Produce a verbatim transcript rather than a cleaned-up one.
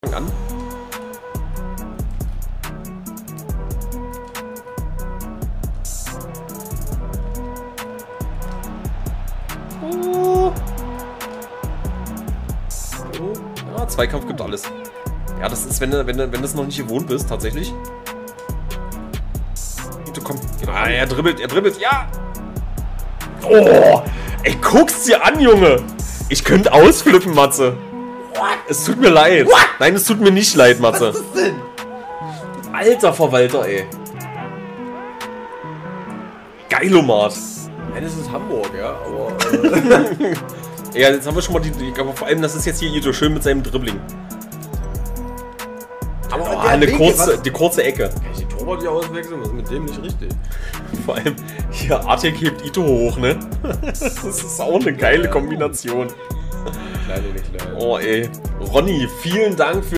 an. Oh. Ja, Zweikampf gibt alles. Ja, das ist, wenn du, wenn du, wenn du es noch nicht gewohnt bist, tatsächlich. Ito, komm. Ah, er dribbelt, er dribbelt, ja! Oh! Ey, guck's dir an, Junge! Ich könnte ausflippen, Matze. What? Es tut mir leid. What? Nein, es tut mir nicht leid, Matze. Was ist das denn? Alter Verwalter, ey. Geilomat. Nein, das ist Hamburg, ja, aber... Äh ja, jetzt haben wir schon mal die... Aber vor allem, das ist jetzt hier Ito schön mit seinem Dribbling. Aber oh, eine Weg, kurze, die kurze Ecke. Kann ich die Torwart hier auswechseln? Was ist mit dem nicht richtig? Vor allem, hier Artek hebt Ito hoch, ne? Das ist auch eine geile Kombination. Kleine, nicht klein. Oh ey. Ronny, vielen Dank für